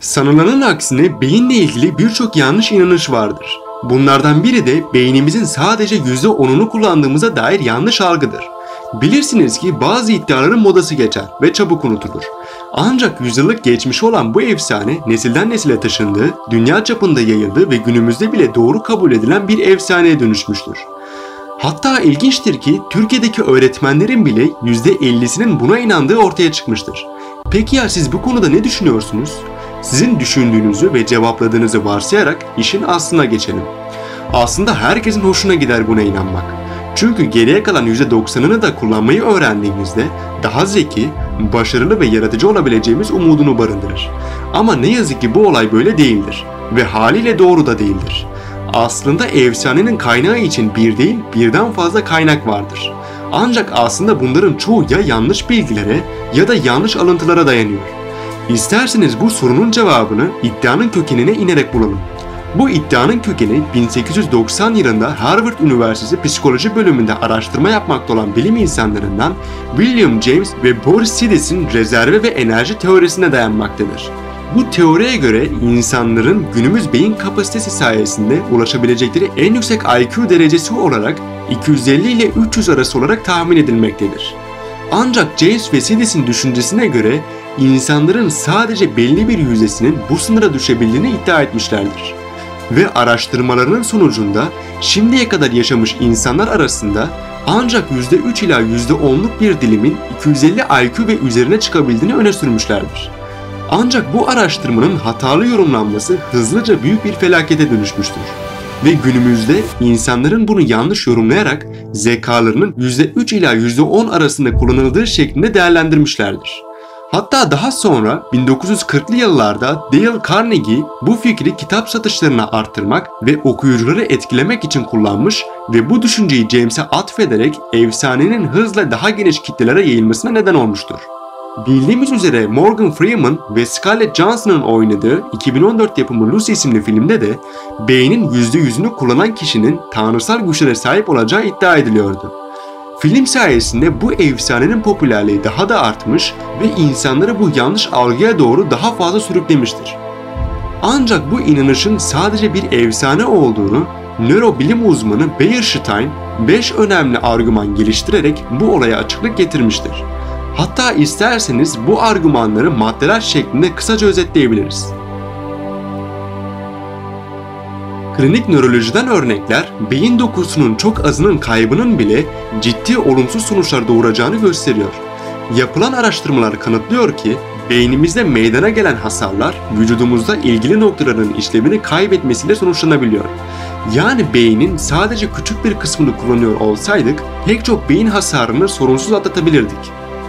Sanılanın aksine beyinle ilgili birçok yanlış inanış vardır. Bunlardan biri de beynimizin sadece %10'unu kullandığımıza dair yanlış algıdır. Bilirsiniz ki bazı iddiaların modası geçer ve çabuk unutulur. Ancak yüzyıllık geçmişi olan bu efsane nesilden nesile taşındı, dünya çapında yayıldı ve günümüzde bile doğru kabul edilen bir efsaneye dönüşmüştür. Hatta ilginçtir ki Türkiye'deki öğretmenlerin bile %50'sinin buna inandığı ortaya çıkmıştır. Peki ya siz bu konuda ne düşünüyorsunuz? Sizin düşündüğünüzü ve cevapladığınızı varsayarak işin aslına geçelim. Aslında herkesin hoşuna gider buna inanmak. Çünkü geriye kalan %90'ını da kullanmayı öğrendiğimizde daha zeki, başarılı ve yaratıcı olabileceğimiz umudunu barındırır. Ama ne yazık ki bu olay böyle değildir ve haliyle doğru da değildir. Aslında efsanenin kaynağı için bir değil birden fazla kaynak vardır. Ancak aslında bunların çoğu ya yanlış bilgilere ya da yanlış alıntılara dayanıyor. İsterseniz bu sorunun cevabını iddianın kökenine inerek bulalım. Bu iddianın kökeni 1890 yılında Harvard Üniversitesi Psikoloji bölümünde araştırma yapmakta olan bilim insanlarından William James ve Boris Sidis'in rezerve ve enerji teorisine dayanmaktadır. Bu teoriye göre insanların günümüz beyin kapasitesi sayesinde ulaşabilecekleri en yüksek IQ derecesi olarak 250 ile 300 arası olarak tahmin edilmektedir. Ancak James ve Sidis'in düşüncesine göre insanların sadece belli bir yüzdesinin bu sınıra düşebildiğini iddia etmişlerdir. Ve araştırmalarının sonucunda şimdiye kadar yaşamış insanlar arasında ancak %3 ila %10'luk bir dilimin 250 IQ ve üzerine çıkabildiğini öne sürmüşlerdir. Ancak bu araştırmanın hatalı yorumlanması hızlıca büyük bir felakete dönüşmüştür. Ve günümüzde insanların bunu yanlış yorumlayarak zekalarının %3 ila %10 arasında kullanıldığı şeklinde değerlendirmişlerdir. Hatta daha sonra 1940'lı yıllarda Dale Carnegie bu fikri kitap satışlarını arttırmak ve okuyucuları etkilemek için kullanmış ve bu düşünceyi James'e atfederek efsanenin hızla daha geniş kitlelere yayılmasına neden olmuştur. Bildiğimiz üzere Morgan Freeman ve Scarlett Johansson'ın oynadığı 2014 yapımı Lucy isimli filmde de beynin %100'ünü kullanan kişinin tanrısal güçlere sahip olacağı iddia ediliyordu. Film sayesinde bu efsanenin popülerliği daha da artmış ve insanları bu yanlış algıya doğru daha fazla sürüklemiştir. Ancak bu inanışın sadece bir efsane olduğunu nörobilim uzmanı Beierstein 5 önemli argüman geliştirerek bu olaya açıklık getirmiştir. Hatta isterseniz bu argümanları maddeler şeklinde kısaca özetleyebiliriz. Klinik nörolojiden örnekler, beyin dokusunun çok azının kaybının bile ciddi olumsuz sonuçlar doğuracağını gösteriyor. Yapılan araştırmalar kanıtlıyor ki, beynimizde meydana gelen hasarlar, vücudumuzda ilgili noktaların işlevini kaybetmesiyle sonuçlanabiliyor. Yani beynin sadece küçük bir kısmını kullanıyor olsaydık, pek çok beyin hasarını sorunsuz atlatabilirdik.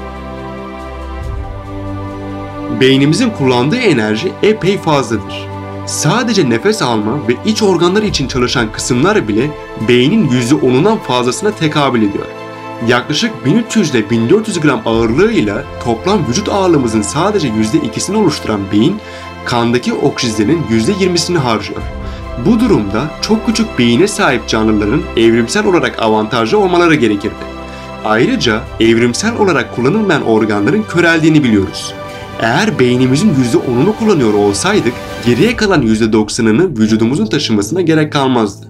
Beynimizin kullandığı enerji epey fazladır. Sadece nefes alma ve iç organlar için çalışan kısımlar bile beynin %10'undan fazlasına tekabül ediyor. Yaklaşık 1300 ile 1400 gram ağırlığıyla toplam vücut ağırlığımızın sadece %2'sini oluşturan beyin, kandaki oksijenin %20'sini harcıyor. Bu durumda çok küçük beyine sahip canlıların evrimsel olarak avantajlı olmaları gerekirdi. Ayrıca evrimsel olarak kullanılmayan organların köreldiğini biliyoruz. Eğer beynimizin %10'unu kullanıyor olsaydık, geriye kalan %90'ını vücudumuzun taşımasına gerek kalmazdı.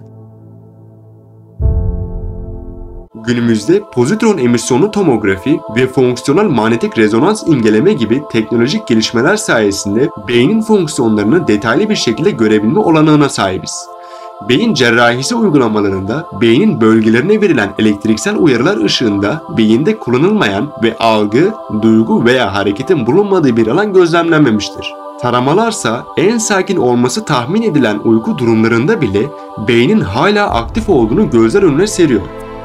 Günümüzde pozitron emisyonlu tomografi ve fonksiyonel manyetik rezonans imgeleme gibi teknolojik gelişmeler sayesinde beynin fonksiyonlarını detaylı bir şekilde görebilme olanağına sahibiz. Beyin cerrahisi uygulamalarında beynin bölgelerine verilen elektriksel uyarılar ışığında beyinde kullanılmayan ve algı, duygu veya hareketin bulunmadığı bir alan gözlemlenmemiştir. Taramalarsa en sakin olması tahmin edilen uyku durumlarında bile beynin hala aktif olduğunu gözler önüne seriyor.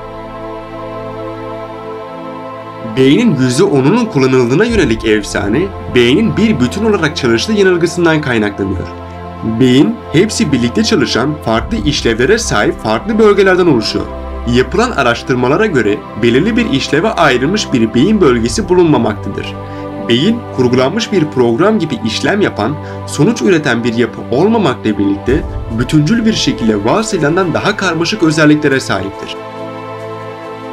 Beynin %10'unun kullanıldığına yönelik efsane, beynin bir bütün olarak çalıştığı yanılgısından kaynaklanıyor. Beyin, hepsi birlikte çalışan farklı işlevlere sahip farklı bölgelerden oluşuyor. Yapılan araştırmalara göre belirli bir işleve ayrılmış bir beyin bölgesi bulunmamaktadır. Beyin, kurgulanmış bir program gibi işlem yapan, sonuç üreten bir yapı olmamakla birlikte bütüncül bir şekilde varsayılandan daha karmaşık özelliklere sahiptir.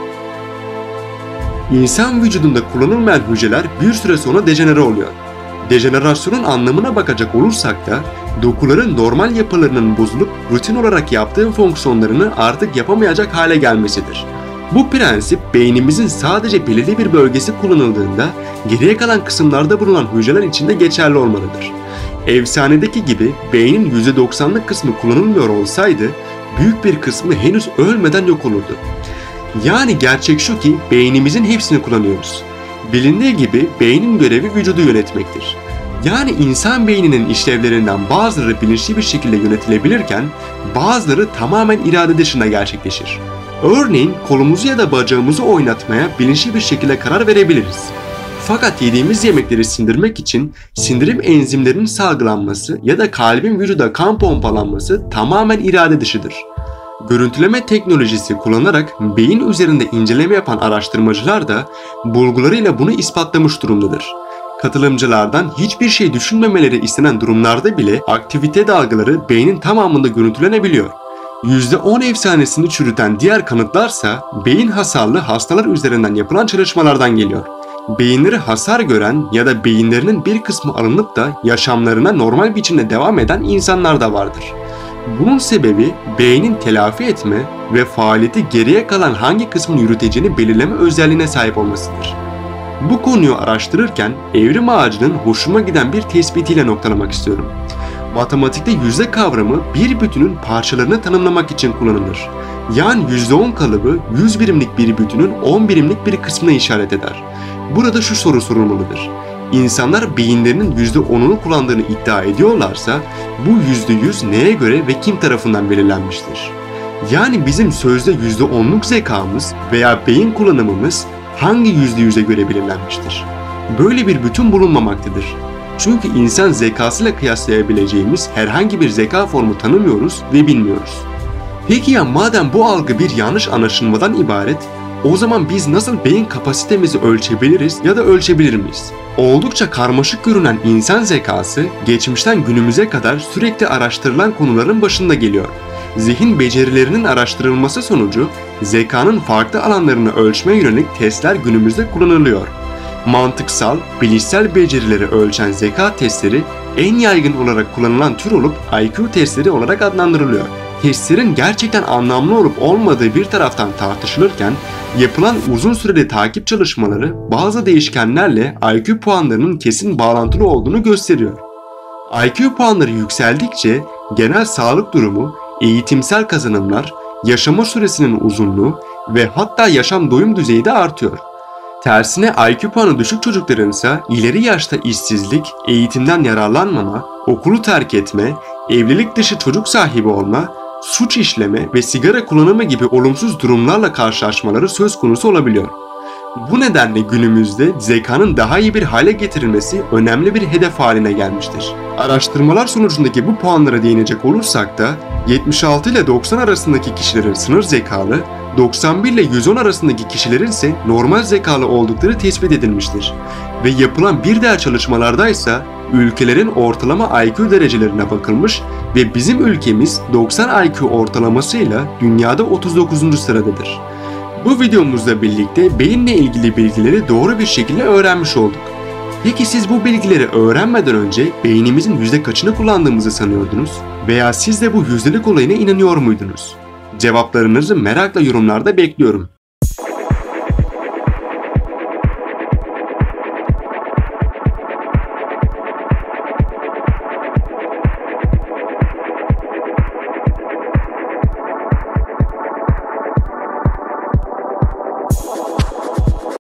İnsan vücudunda kullanılmayan hücreler bir süre sonra dejenere oluyor. Dejenerasyonun anlamına bakacak olursak da dokuların normal yapılarının bozulup rutin olarak yaptığı fonksiyonlarını artık yapamayacak hale gelmesidir. Bu prensip beynimizin sadece belirli bir bölgesi kullanıldığında geriye kalan kısımlarda bulunan hücreler için de geçerli olmalıdır. Efsanedeki gibi beynin %90'lık kısmı kullanılmıyor olsaydı büyük bir kısmı henüz ölmeden yok olurdu. Yani gerçek şu ki beynimizin hepsini kullanıyoruz. Bilindiği gibi beynin görevi vücudu yönetmektir. Yani insan beyninin işlevlerinden bazıları bilinçli bir şekilde yönetilebilirken bazıları tamamen irade dışında gerçekleşir. Örneğin kolumuzu ya da bacağımızı oynatmaya bilinçli bir şekilde karar verebiliriz. Fakat yediğimiz yemekleri sindirmek için sindirim enzimlerinin salgılanması ya da kalbin vücuda kan pompalanması tamamen irade dışıdır. Görüntüleme teknolojisi kullanarak beyin üzerinde inceleme yapan araştırmacılar da bulgularıyla bunu ispatlamış durumdadır. Katılımcılardan hiçbir şey düşünmemeleri istenen durumlarda bile aktivite dalgaları beynin tamamında görüntülenebiliyor. %10 efsanesini çürüten diğer kanıtlarsa beyin hasarlı hastalar üzerinden yapılan çalışmalardan geliyor. Beyinleri hasar gören ya da beyinlerinin bir kısmı alınıp da yaşamlarına normal biçimde devam eden insanlar da vardır. Bunun sebebi beynin telafi etme ve faaliyeti geriye kalan hangi kısmın yürüteceğini belirleme özelliğine sahip olmasıdır. Bu konuyu araştırırken evrim ağacının hoşuma giden bir tespitiyle noktalamak istiyorum. Matematikte yüzde kavramı bir bütünün parçalarını tanımlamak için kullanılır. Yani %10 kalıbı 100 birimlik bir bütünün 10 birimlik bir kısmına işaret eder. Burada şu soru sorulmalıdır. İnsanlar beyinlerinin %10'unu kullandığını iddia ediyorlarsa bu %100 neye göre ve kim tarafından belirlenmiştir? Yani bizim sözde %10'luk zekamız veya beyin kullanımımız hangi %100'e göre belirlenmiştir? Böyle bir bütün bulunmamaktadır. Çünkü insan zekasıyla kıyaslayabileceğimiz herhangi bir zeka formu tanımıyoruz ve bilmiyoruz. Peki ya madem bu algı bir yanlış anlaşılmadan ibaret, o zaman biz nasıl beyin kapasitemizi ölçebiliriz ya da ölçebilir miyiz? Oldukça karmaşık görünen insan zekası, geçmişten günümüze kadar sürekli araştırılan konuların başında geliyor. Zihin becerilerinin araştırılması sonucu zekanın farklı alanlarını ölçmeye yönelik testler günümüzde kullanılıyor. Mantıksal, bilişsel becerileri ölçen zeka testleri en yaygın olarak kullanılan tür olup IQ testleri olarak adlandırılıyor. Testlerin gerçekten anlamlı olup olmadığı bir taraftan tartışılırken yapılan uzun süreli takip çalışmaları bazı değişkenlerle IQ puanlarının kesin bağlantılı olduğunu gösteriyor. IQ puanları yükseldikçe genel sağlık durumu, eğitimsel kazanımlar, yaşama süresinin uzunluğu ve hatta yaşam doyum düzeyi de artıyor. Tersine IQ puanı düşük çocukların ise ileri yaşta işsizlik, eğitimden yararlanmama, okulu terk etme, evlilik dışı çocuk sahibi olma, suç işleme ve sigara kullanımı gibi olumsuz durumlarla karşılaşmaları söz konusu olabiliyor. Bu nedenle günümüzde zekanın daha iyi bir hale getirilmesi önemli bir hedef haline gelmiştir. Araştırmalar sonucundaki bu puanlara değinecek olursak da 76 ile 90 arasındaki kişilerin sınır zekalı, 91 ile 110 arasındaki kişilerin ise normal zekalı oldukları tespit edilmiştir. Ve yapılan bir diğer çalışmalarda ise ülkelerin ortalama IQ derecelerine bakılmış ve bizim ülkemiz 90 IQ ortalamasıyla dünyada 39. sıradadır. Bu videomuzla birlikte beyinle ilgili bilgileri doğru bir şekilde öğrenmiş olduk. Peki siz bu bilgileri öğrenmeden önce beynimizin yüzde kaçını kullandığımızı sanıyordunuz? Veya siz de bu yüzdelik olayına inanıyor muydunuz? Cevaplarınızı merakla yorumlarda bekliyorum.